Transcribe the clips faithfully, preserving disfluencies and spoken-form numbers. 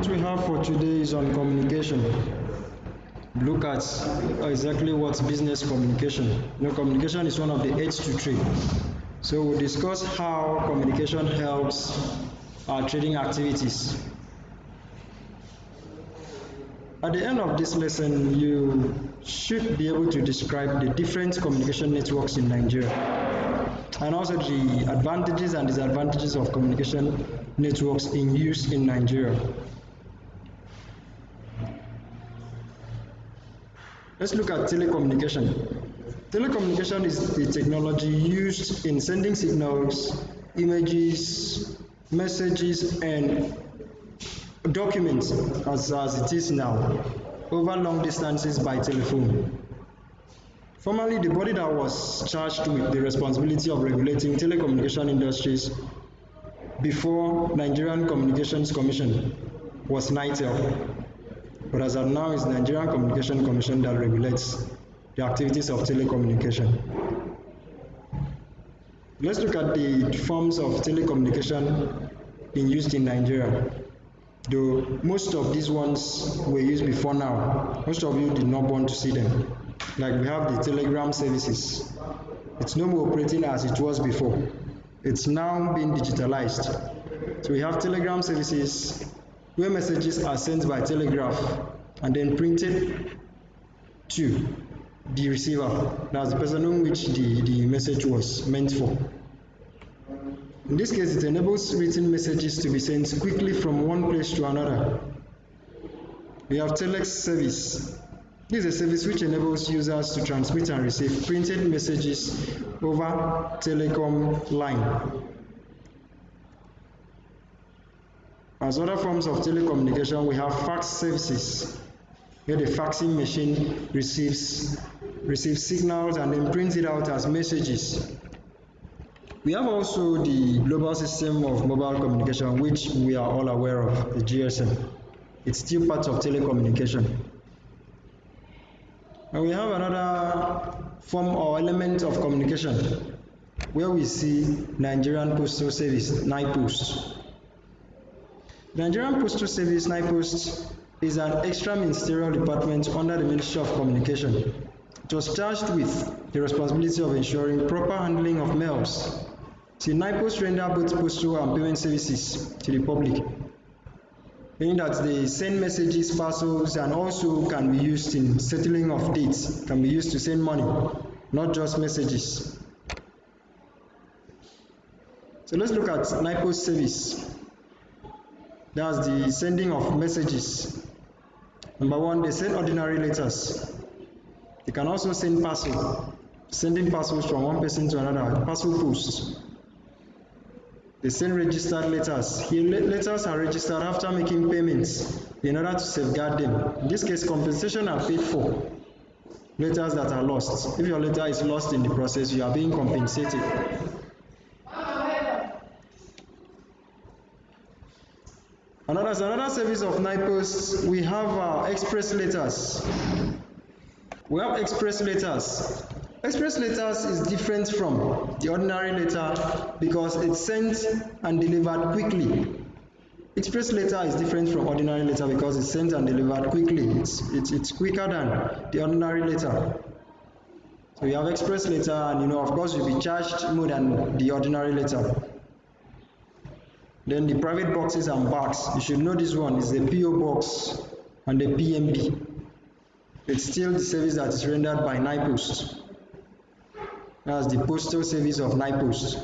segment we have for today is on communication. Look at exactly what's business communication. You know, communication is one of the aids to trade. So we'll discuss how communication helps our trading activities. At the end of this lesson, you should be able to describe the different communication networks in Nigeria and also the advantages and disadvantages of communication networks in use in Nigeria. Let's look at telecommunication. Telecommunication is the technology used in sending signals, images, messages, and documents, as, as it is now, over long distances by telephone. Formerly, the body that was charged with the responsibility of regulating telecommunication industries before Nigerian Communications Commission was NITEL. But as of now, it's the Nigerian Communication Commission that regulates the activities of telecommunication. Let's look at the forms of telecommunication in used in Nigeria. Though most of these ones were used before now, most of you did not want to see them. Like we have the telegram services. It's no more operating as it was before. It's now being digitalized. So we have telegram services where messages are sent by telegraph and then printed to the receiver. That's the person on which the, the message was meant for. In this case, it enables written messages to be sent quickly from one place to another. We have telex service. This is a service which enables users to transmit and receive printed messages over telecom line. As other forms of telecommunication, we have fax services, where the faxing machine receives, receives signals and then prints it out as messages. We have also the global system of mobile communication, which we are all aware of, the G S M. It's still part of telecommunication. And we have another form or element of communication, where we see Nigerian Postal Service, NIPOST. Nigerian Postal Service, NIPOST, is an extra ministerial department under the Ministry of Communication. It was charged with the responsibility of ensuring proper handling of mails. See, NIPOST render both postal and payment services to the public, meaning that they send messages, parcels, and also can be used in settling of dates, can be used to send money, not just messages. So let's look at NIPOST service. That's the sending of messages. Number one, they send ordinary letters. They can also send parcel, sending parcels from one person to another, parcel posts. They send registered letters. Here, letters are registered after making payments in order to safeguard them. In this case, compensation are paid for letters that are lost. If your letter is lost in the process, you are being compensated. Another, another service of NIPOST, we have uh, express letters. We have express letters. Express letters is different from the ordinary letter because it's sent and delivered quickly. Express letter is different from ordinary letter because it's sent and delivered quickly. It's, it's, it's quicker than the ordinary letter. So you have express letter, and you know, of course, you'll be charged more than the ordinary letter. Then the private boxes and bags. You should know this one is the P O box and the P M B. It's still the service that is rendered by NIPOST. That's the postal service of NIPOST.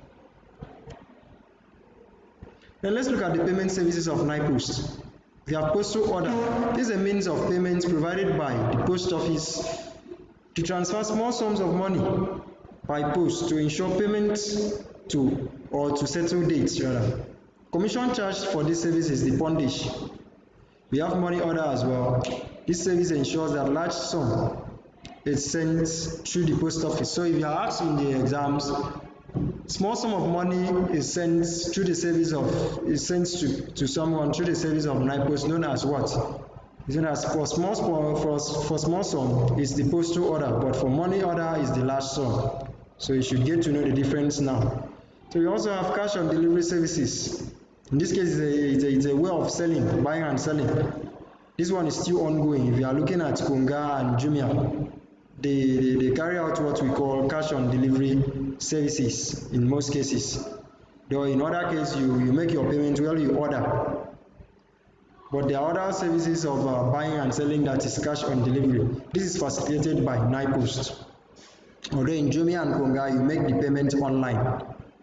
Then let's look at the payment services of NIPOST. We have postal order. This is a means of payment provided by the post office to transfer small sums of money by post to ensure payment to or to settle dates rather. Commission charged for this service is the pondage. We have money order as well. This service ensures that large sum is sent through the post office. So if you are asked in the exams, small sum of money is sent through the service of is sent to, to someone through the service of NIPOST, known as what? It's known as for small for, for small sum is the postal order, but for money order is the large sum. So you should get to know the difference now. So we also have cash on delivery services. In this case, it's a, it's, a, it's a way of selling, buying and selling. This one is still ongoing. If you are looking at Konga and Jumia, they, they, they carry out what we call cash on delivery services in most cases. Though in other cases, you, you make your payment while you order. But there are other services of uh, buying and selling that is cash on delivery. This is facilitated by NIPOST. Although in Jumia and Konga, you make the payment online.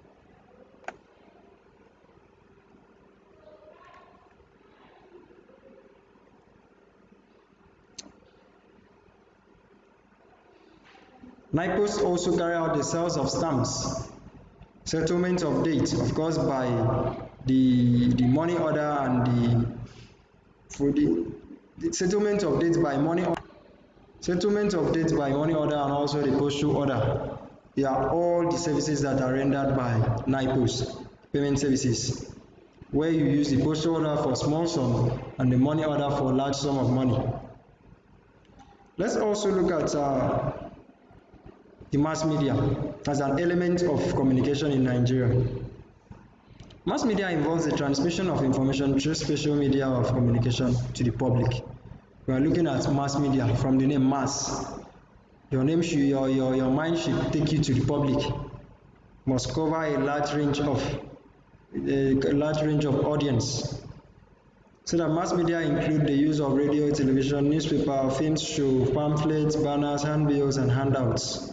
NIPOST also carry out the sales of stamps, settlement of date, of course, by the, the money order and the, for the, the settlement of dates by money order, settlement of dates by money order and also the postal order. They are all the services that are rendered by NIPOST, payment services, where you use the postal order for small sum and the money order for large sum of money. Let's also look at uh, the mass media as an element of communication in Nigeria. Mass media involves the transmission of information through special media of communication to the public. We are looking at mass media from the name mass. Your name should, your, your, your mind should take you to the public. Must cover a large range of a large range of audience. So that mass media include the use of radio, television, newspaper, films, show, pamphlets, banners, handbills, and handouts.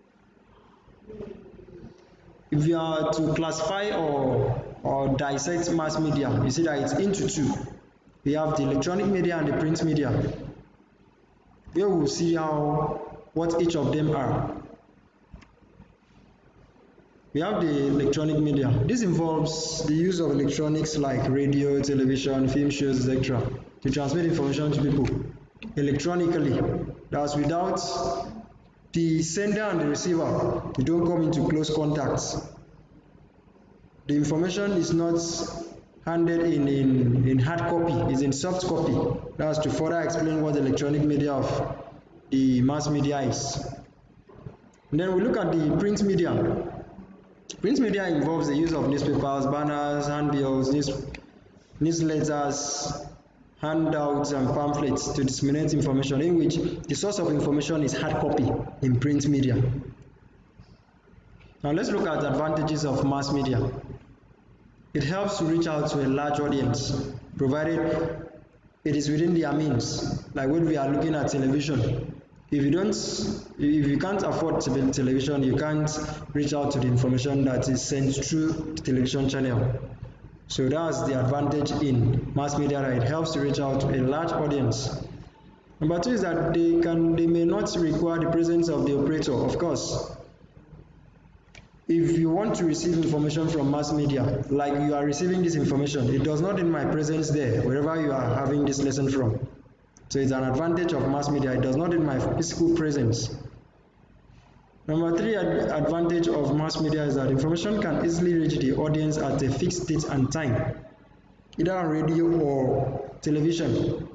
If you are to classify or, or dissect mass media, you see that it's into two. We have the electronic media and the print media. Here we'll see how what each of them are. We have the electronic media. This involves the use of electronics like radio, television, film shows, et cetera to transmit information to people electronically. That's without the sender and the receiver, you don't come into close contacts. The information is not handed in, in, in hard copy, it's in soft copy. That's to further explain what the electronic media of the mass media is. And then we look at the print media. Print media involves the use of newspapers, banners, handbills, news, newsletters, handouts and pamphlets to disseminate information, in which the source of information is hard copy in print media. Now let's look at the advantages of mass media. It helps to reach out to a large audience, provided it is within their means. Like when we are looking at television, if you don't, if you can't afford television, you can't reach out to the information that is sent through the television channel. So that's the advantage in mass media, that it helps to reach out to a large audience. Number two is that they can they may not require the presence of the operator. Of course, if you want to receive information from mass media, like you are receiving this information, it does not need my presence there wherever you are having this lesson from. So it's an advantage of mass media. It does not need my physical presence. Number three ad advantage of mass media is that information can easily reach the audience at a fixed date and time, either on radio or television.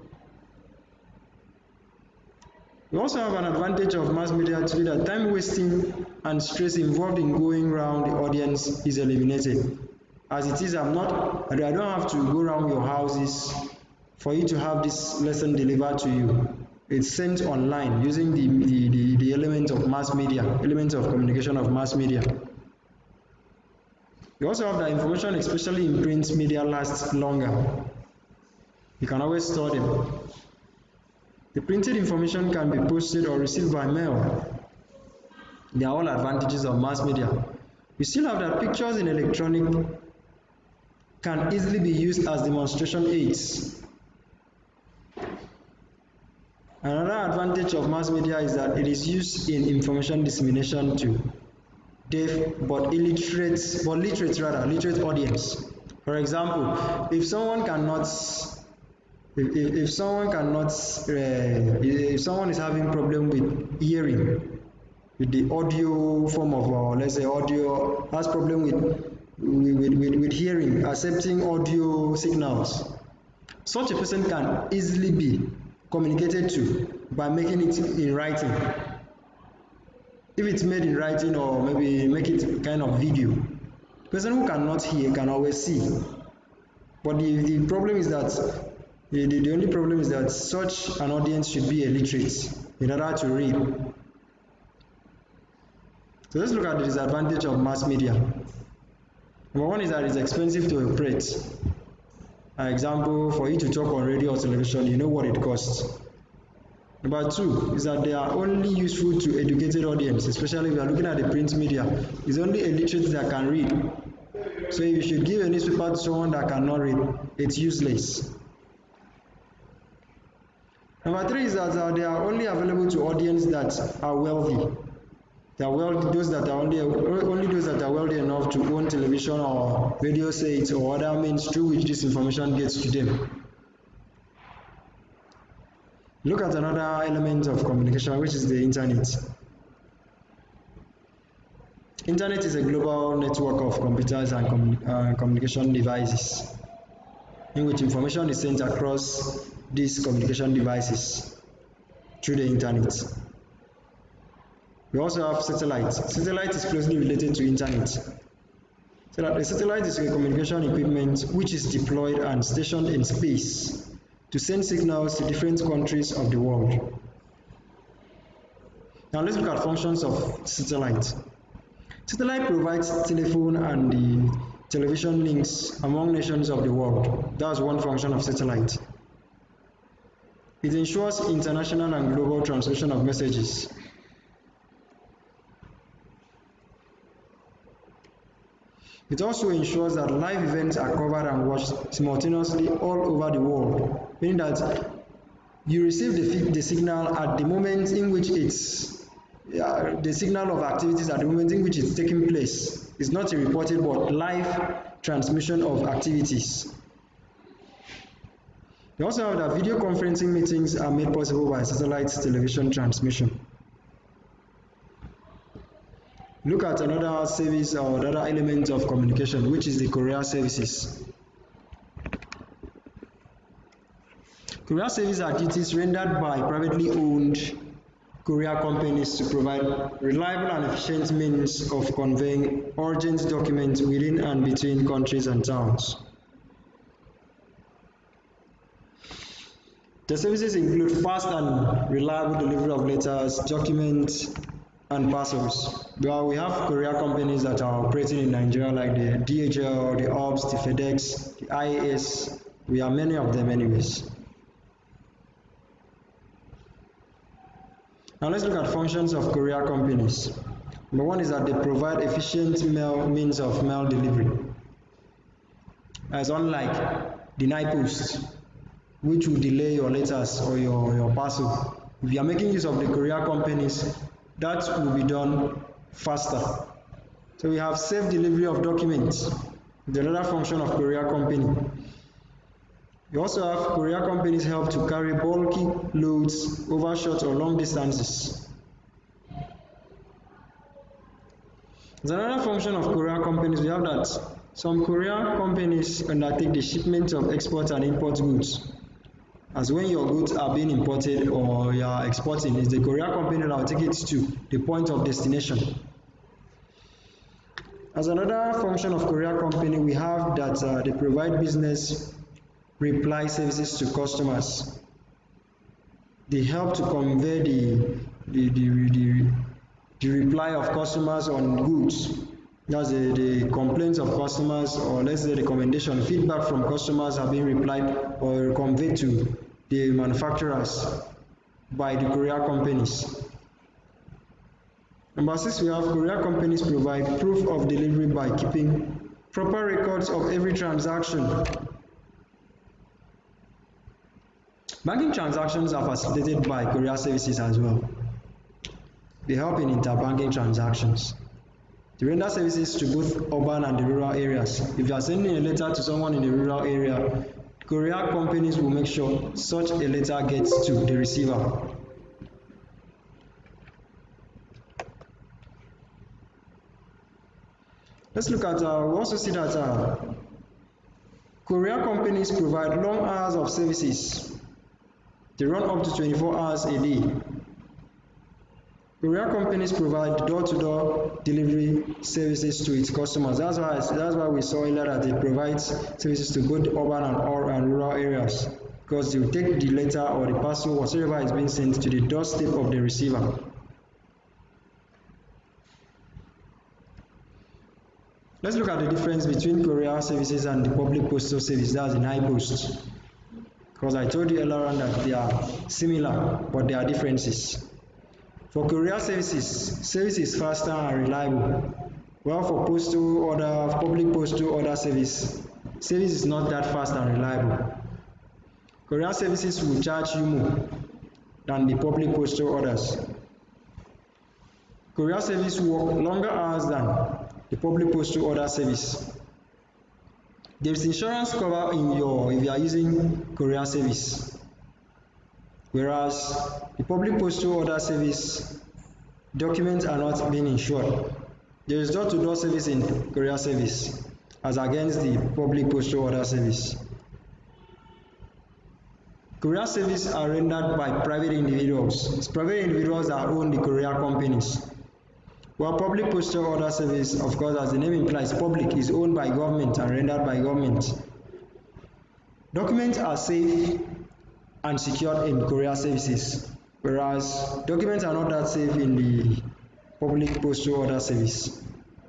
We also have an advantage of mass media too, that time wasting and stress involved in going around the audience is eliminated. As it is, I'm not, I don't have to go around your houses for you to have this lesson delivered to you. It's sent online using the, the, the, the element of mass media, elements of communication of mass media. You also have that information, especially in print media, lasts longer. You can always store them. The printed information can be posted or received by mail. They are all advantages of mass media. We still have that pictures in electronic can easily be used as demonstration aids. Another advantage of mass media is that it is used in information dissemination to deaf but illiterate, but literate rather, literate audience. For example, if someone cannot, if, if, if someone cannot, uh, if someone is having problem with hearing, with the audio form of, uh, let's say audio, has problem with, with, with, with hearing, accepting audio signals, such a person can easily be communicated to by making it in writing. If it's made in writing, or maybe make it kind of video, the person who cannot hear can always see. But the, the problem is that the, the, the only problem is that such an audience should be illiterate in order to read. So let's look at the disadvantage of mass media. Number one is that it's expensive to operate. For example, for you to talk on radio or television, you know what it costs. Number two is that they are only useful to educated audience, especially if you are looking at the print media. It's only illiterates that can read. So if you should give a newspaper to someone that cannot read, it's useless. Number three is that uh, they are only available to audience that are wealthy. They are wealthy, those that are only only those that are wealthy enough to own television or radio sets or other means through which this information gets to them. Look at another element of communication, which is the internet. Internet is a global network of computers and com uh, communication devices in which information is sent across these communication devices through the internet. We also have satellite. Satellite is closely related to internet. So that the satellite is a communication equipment which is deployed and stationed in space to send signals to different countries of the world. Now let's look at functions of satellite. Satellite provides telephone and the television links among nations of the world. That's one function of satellite. It ensures international and global transmission of messages. It also ensures that live events are covered and watched simultaneously all over the world, meaning that you receive the, the signal at the moment in which it's uh, the signal of activities at the moment in which it's taking place. It's not a reported but live transmission of activities. We also have that video conferencing meetings are made possible by satellite television transmission. Look at another service or another element of communication, which is the courier services. Courier services are duties rendered by privately owned courier companies to provide reliable and efficient means of conveying urgent documents within and between countries and towns. The services include fast and reliable delivery of letters, documents, and parcels. Well, we have courier companies that are operating in Nigeria like the D H L, the O B S, the FedEx, the I A S. We have many of them anyways. Now let's look at functions of courier companies. Number one is that they provide efficient mail means of mail delivery. As unlike the night post, which will delay your letters or your, your parcel. If you are making use of the courier companies, that will be done faster. So we have safe delivery of documents, the other function of courier company. We also have courier companies help to carry bulky loads over short or long distances. As another function of courier companies, we have that some courier companies undertake the shipment of export and import goods. As when your goods are being imported or you are exporting, it's the courier company that will take it to the point of destination. As another function of courier company, we have that uh, they provide business reply services to customers. They help to convey the, the, the, the, the reply of customers on goods. That's the, the complaints of customers, or let's say recommendation, feedback from customers have been replied or conveyed to the manufacturers by the courier companies. Number six, we have courier companies provide proof of delivery by keeping proper records of every transaction. Banking transactions are facilitated by courier services as well. They help in interbanking transactions. They render services to both urban and the rural areas. If you are sending a letter to someone in the rural area, courier companies will make sure such a letter gets to the receiver. Let's look at, uh, we also see that uh, courier companies provide long hours of services. They run up to twenty-four hours a day. Courier companies provide door-to-door delivery services to its customers. That's why that's why we saw earlier that it provides services to both urban and, or, and rural areas, because you take the letter or the parcel, whatever is being sent, to the doorstep of the receiver. Let's look at the difference between courier services and the public postal service, that's the NIPOST. Because I told you earlier on that they are similar, but there are differences. For courier services, service is faster and reliable. Well, for postal order, public postal order service, service is not that fast and reliable. Courier services will charge you more than the public postal orders. Courier service work longer hours than the public postal order service. There is insurance cover in your if you are using courier service, whereas the public postal order service documents are not being insured. There is door-to-door service in courier service as against the public postal order service. Courier service are rendered by private individuals. It's private individuals that own the courier companies. While public postal order service, of course, as the name implies, public, is owned by government and rendered by government. Documents are safe and secured in courier services, whereas documents are not that safe in the public postal order service.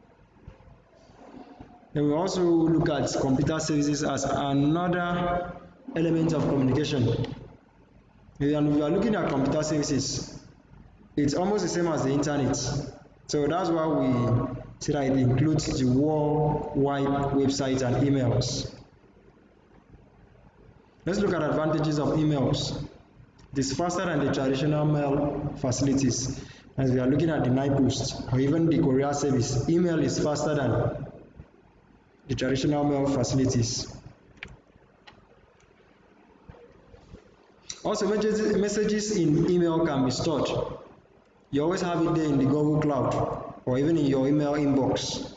Then we also look at computer services as another element of communication. And we are looking at computer services. It's almost the same as the internet. So that's why we say that it includes the worldwide websites and emails. Let's look at advantages of emails. It is faster than the traditional mail facilities. As we are looking at the NIPOST or even the courier service, email is faster than the traditional mail facilities. Also, messages in email can be stored. You always have it there in the Google Cloud or even in your email inbox.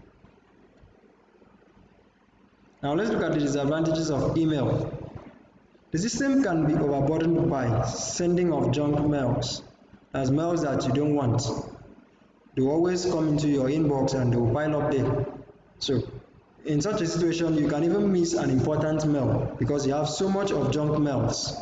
Now let's look at the disadvantages of email. The system can be overburdened by sending of junk mails, as mails that you don't want. They will always come into your inbox and they will pile up there. So in such a situation, you can even miss an important mail because you have so much of junk mails.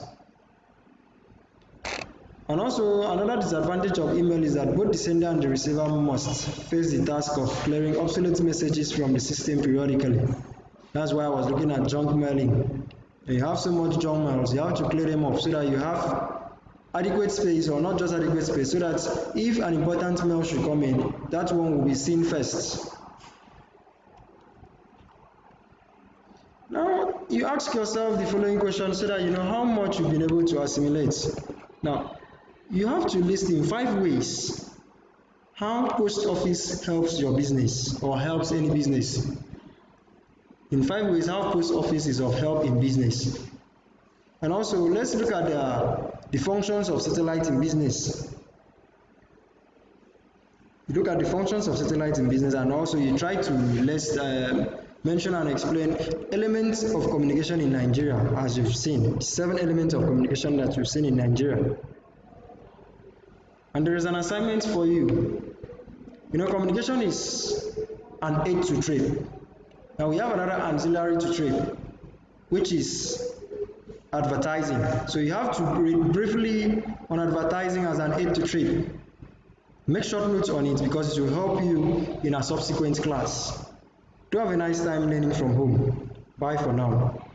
And also, another disadvantage of email is that both the sender and the receiver must face the task of clearing obsolete messages from the system periodically. That's why I was looking at junk mailing. You have so much junk mails, you have to clear them up so that you have adequate space, or not just adequate space, so that if an important mail should come in, that one will be seen first. Now, you ask yourself the following question so that you know how much you've been able to assimilate. Now, you have to list in five ways how post office helps your business or helps any business. In five ways how post office is of help in business. And also, let's look at the, the functions of satellite in business. You look at the functions of satellite in business, and also you try to let's uh, mention and explain elements of communication in Nigeria, as you've seen. Seven elements of communication that you've seen in Nigeria. And there is an assignment for you. You know, communication is an aid to trade. Now we have another auxiliary to trade, which is advertising. So you have to read briefly on advertising as an aid to trade. Make short notes on it because it will help you in a subsequent class. Do have a nice time learning from home. Bye for now.